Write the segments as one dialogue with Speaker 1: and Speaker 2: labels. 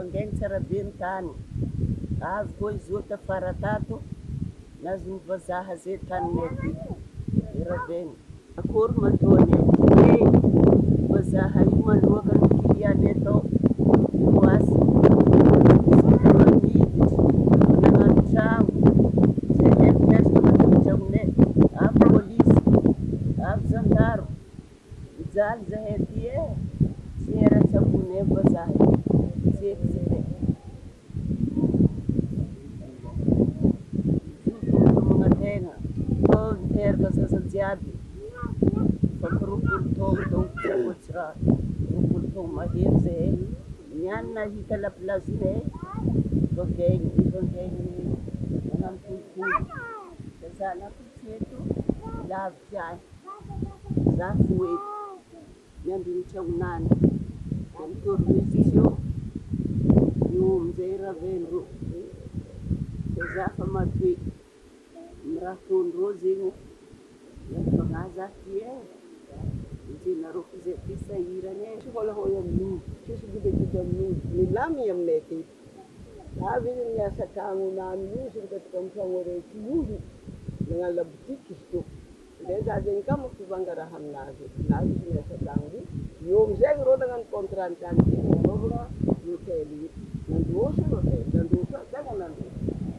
Speaker 1: mangainy tsara be ny tany. Avy koa izy io tafara tato, nazo ny vazaha zay taninay ty, Iraveny. Akory mataony e, vazaha io malohaka ny filianay tao, oasy, miditra, nagnano trano, zay hay mipetraka manoditra aminay, avy polisy, avy zandaro, mijaly zahay ty e, tsy era-tsabonay vazaha io, tsy eky zahay. Tegna, niteraka zaza jiaby, fampiroapolo taogno donc tsy akoatsy raha, roapolo taogno mahery zahay, niany nahita laplazinay, ivangainy magnano tolotolo, da za nakotsy eto, lavitsy ahy, za foeto, miandriny tragnonany, da nitory io amizay Iraveny ro, da za fa matoy. Raha tondrô zegny fagnaza ty e, izenareo zay ty sahirany e.
Speaker 2: Tsy holaholy amin'io, tsisy gudegude amin'io, milamy aminay ty. Avy izy miasa tragnonany io, sy mipetraka amin'ny tragno araiky io, magnano labotiky izy to. Ndray za zegny ka mampivanga raha aminazy, nazy izy miasa tragno io. Io amizay rô nagnano contrat tragno ty, nanaovana hôtely io. Nandroso hôtely, nandroso tegna nandroso.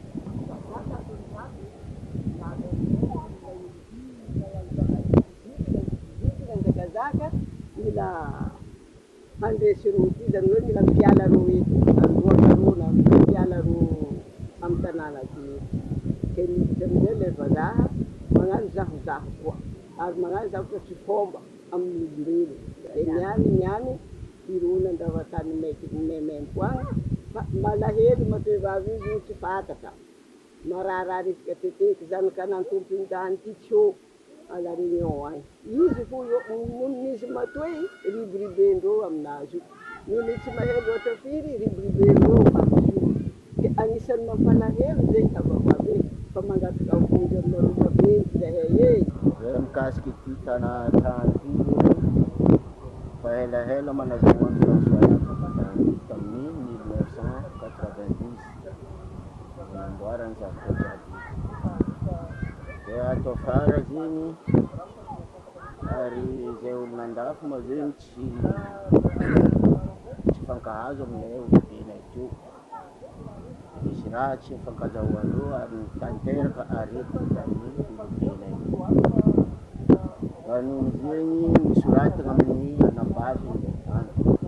Speaker 2: Zaka mila handresy ro ty zany hoe mila mipiala ro eto androaka ro na mipiala ro amy tanàna ty ke miditra amizay le vazaha magnano zahozaho koa ary magnano zavatra tsy fomba amin'ny olombelo de niany irony andavatany memempo agny fa malahelo matoe vavy izy tsy fantatra mararary isika teteky zanak'anany tompony ty tsô à la réunion agny. Izy fo misy matoy ribiribendreo aminazy io. Ny tsy mahelo loatra firy ribiribendreo amizio. Ke anisan'ny mampalahelo zay havavave fa mangataka vonjy aminareo maventy zahay e.
Speaker 3: Zay mikasiky ty tany ty fa elaela manazava ny François tamin'ny 1990 namboarany zavatra jiaby. De ato afara zegny ary zay olona andafy ma zegny tsy fankahazo aminay olobenay teo. Misy raha tsy fankazahoandreo ary tanteraka arety tamin'ny olobenay teo. Fa noho zegny misoratana amin'ny anambavy ilay tany.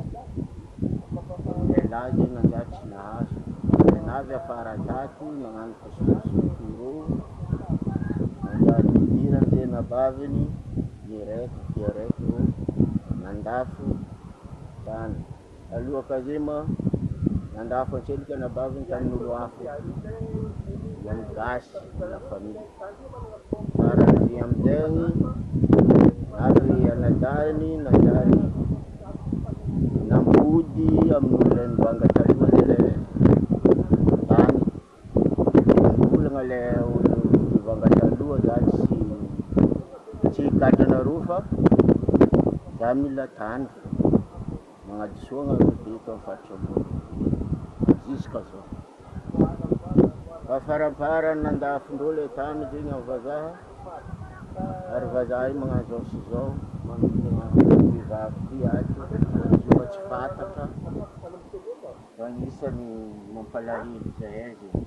Speaker 3: Lehilahy zegny nanjary tsy nahazo. Navy afara tato nagnano kosokoso nanjary nidirany zay nabaviny direct ro nandafo tany. Alohaka zay ma nandafo antselika nabaviny tanin'olo hafa gasy la famille. Faran'izay amizay avy anadahiny nanjary nampody amin'olo nivanga taloha zay le tany. Nambolagna le olo nivanga taloha za tsy hikatranareo fa za mila tany magnadosoagna ro teto amin'ny faritra ambony juska zao. Fa faraparany nandafondreo le tany zegny amin'ny vazaha ary vazaha io magnano zao sy zao manomana vehivavy ty ato izy fa tsy fantatra fa anisany mampalahelo zahay zegny.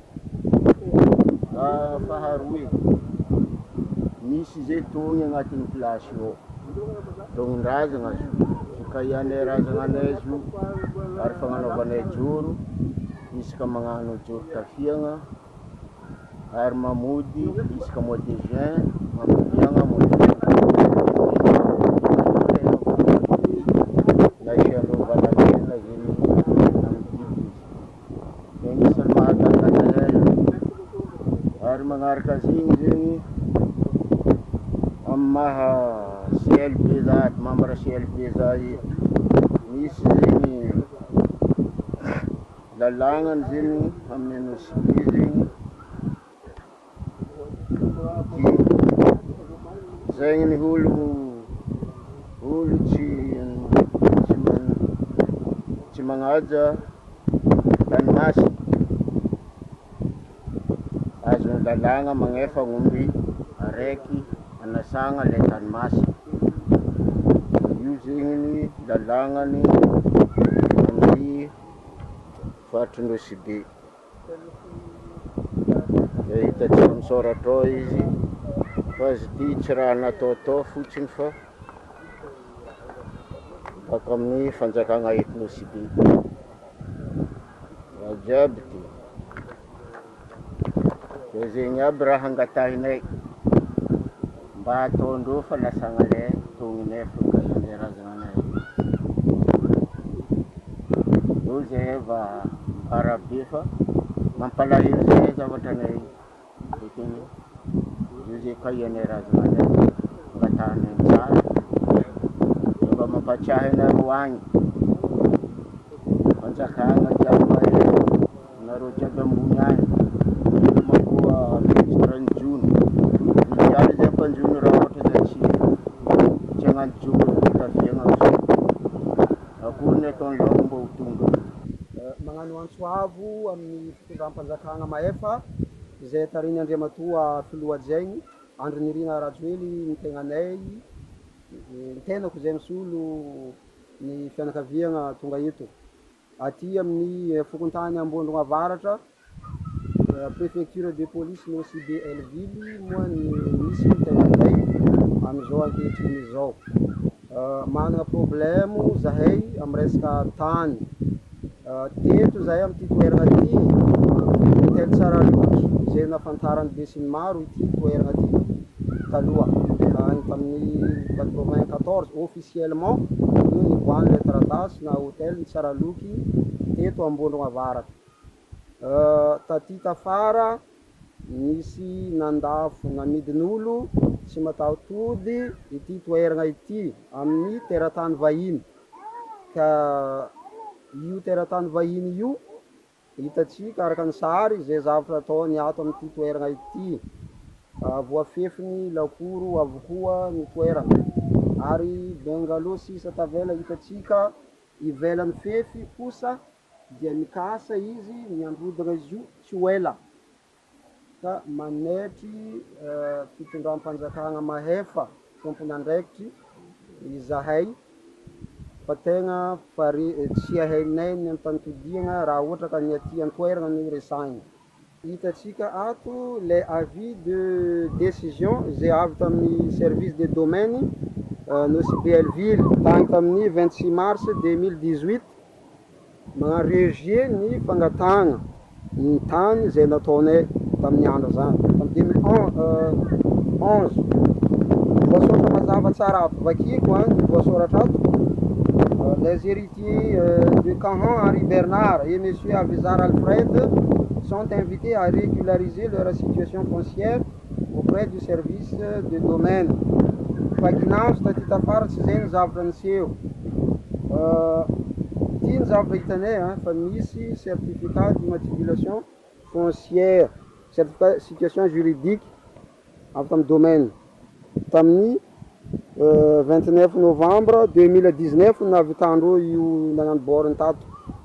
Speaker 3: Faharoy misy zay tony agnatin'ny plasy io tognon-drazana fikahianay razananay io ary fagnanaovanay joro isaka magnano joro tafiagna ary mamody isaka mois de juin mamodiagna mois de nasiandreo valamena zegny amitiky izy anisany mahatantazahay ary magnaraka zegny zegny amin'ny maha CLB za membre CLB za eto misy zegny lalagnany zegny amin'ny nosy zegny zegny ny olo tsy manaja Tanimasy. Azony lalagna magnefa omby araiky anasagna le Tanimasy. Io zegny ny lalagnany amin'ny faritry-Nosy be. Hitantsika misoratra ao izy fa izy ty tsy raha nataotao fotsiny fa baka amin'ny fanjakagna eto Nosy be. Raha jiaby ty. Dia zegny aby raha angatahinay mba ataondreo fa lasagna le tonginay fikahinerazananay. Io zay va arabe fa mampalahelo zay zavatra anay ekeny. Io zay kahinerazananay angatahinay tsara mba mampatsiahy anareo agny fanjakagna jiaby mahay nareo jiaby ambony agny. Makoa ministrany Jony mijaly zay mpanjony raha ohatra zay tsy hagnano jobo fitafiagna akory ny ataony laoko mba ho tonga.
Speaker 4: Magnano antsoavo amin'ny fitondram-panjakagna maefa izay tariny Andriamatoa Filohajaigny Andry Nirina Rajoely ny tegnanay ny tenako zay misolo ny fianakaviagna tonga eto aty amin'ny fokontany Ambondrona Avaratra. Préfecture de police Nosy be Elville moa ny misy ny tegnanay amizao ankehitriny izao. Manana problème zahay amin'ny resaka tany. Teto zahay amin'ity toerana ty hôtel Tsaraloky zay nafantarany be sy ny maro ity toerana ty taloha agny tamin'ny 94 officiellement io nivoany le taratasy na hôtel Tsaraloky teto Ambondrona Avaratra. Taty tafara misy nandafo namidin'olo tsy mataotody ity toerana ity amin'ny teratany vahiny. Ka io teratany vahiny io hitatsika araka ny sary zay zavatra ataony ato amin'ity toerana ity. Voafefiny lakoro avokoa ny toerana ary bengalow sisa tavela hitatsika ivelany fefy kosa dia mikasa izy miambodana izy io tsy ho ela ka manetry fitondram-panjakagna mahefa tompony andraikitry izahay fa tegna tsy ahainay ny antantodiagna raha ohatra ka ny aty an-toerana ny resagny. Hitatsika ato le avis de décision zay avy tamin'ny service de domaine Nosy be Elville tany tamin'ny 26 mars 2018 magnaregie ny fangatagna ny tany zay nataonay tamin'ny andro zany tamin'ny 2011. Voasoratra mazava tsara ato vakiko ny voasoratra ato. Les héritiers de Cahan Henri Bernard et M. Avizar Alfred sont invités à régulariser leur situation foncière auprès du service de domaine. Fakinandro taty tafara tsy zay ny zavatra niseho. Ty ny zavatra hitanay fa misy certificat d'immatriculation foncière, certificat situation juridique avy tamin'ny domaine tamin'ny 29 novembre 2019 navitandreo io nagnano boriny tato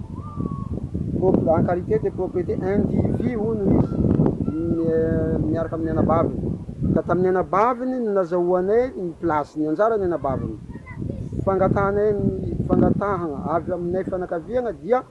Speaker 4: en qualité de propriété indivis hono izy miaraka amin'ny anabaviny. Ka tamin'ny anabaviny nazahoanay ny place ny anjarany anabaviny. Fangatanay ny fangatahana avy aminay fianakaviagna dia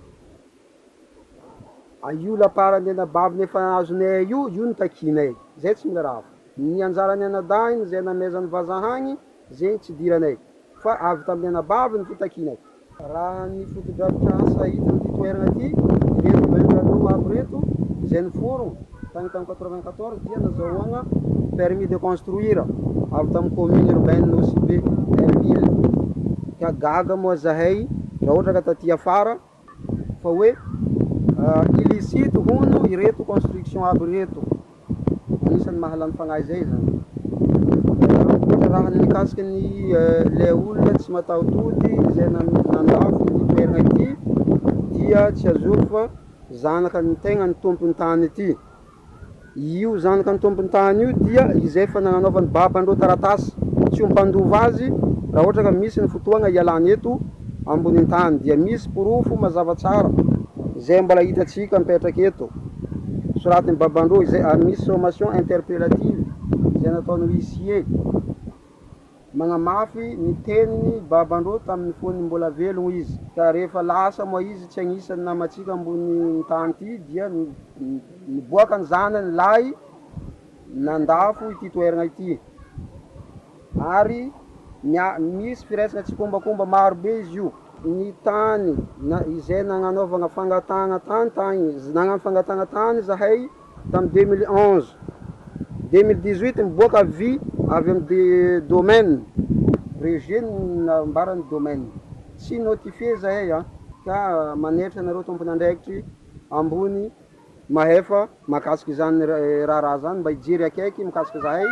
Speaker 4: io laparany anabaviny efa azonay io ny takinay zay tsy mila raha. Ny anjarany anadahiny zay namezany vazahagny zay tsy diranay fa avy tamin'ny anabaviny fo takinay. Raha ny fotodrafitrasa hita ny toerana ty reto bengalow aby reto zay ny forogno tany tamin'ny 94 dia nazahoagna permis de construire avy tamin'ny commune urbaine Nosy be Elville. Ka gaga moa zahay raha ohatra ka taty afara fa hoe illicite hono ireto construction aby reto. Anisany mahalany fagnahy zay zany. Raha nikasiky ny le olona tsy mataotody zay nandafo ny toerana ity dia tsy azoky fa zanaka ny tegna ny tompony tany ity. Io zanaka ny tompony tany io dia izay fa nagnanaovany babandreo taratasy tsy ho mpandova azy raha ohatra ka misy ny fotoagna ialany eto amboniny tany dia misy porofo mazava tsara zay mbola hitatsika mipetraka eto soratiny Babandro zay misy sommation interpellative zay nataony huissier magnamafy ny teniny Babandro tamin'ny fony mbola velogno izy ka rehefa lasa moa izy tsy agnisan'ny namatsika ambony tany ty dia niboaka ny zanany lahy nandafo ity toerana ity ary misy firaisana tsy kombakomba maro be izy io ny tany izay nagnanaovagna fangatagna tany nagnano fangatagna tany zahay tamin'ny 2011 2018 miboaka vy avy amin'ny domaine régie nambarany domaine tsy notifie zahay ka manetra nareo tompony andraikitry ambony mahefa makasiky zany raha zany mba hijery akaiky mikasiky zahay.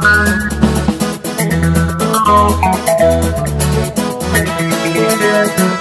Speaker 5: Yeah.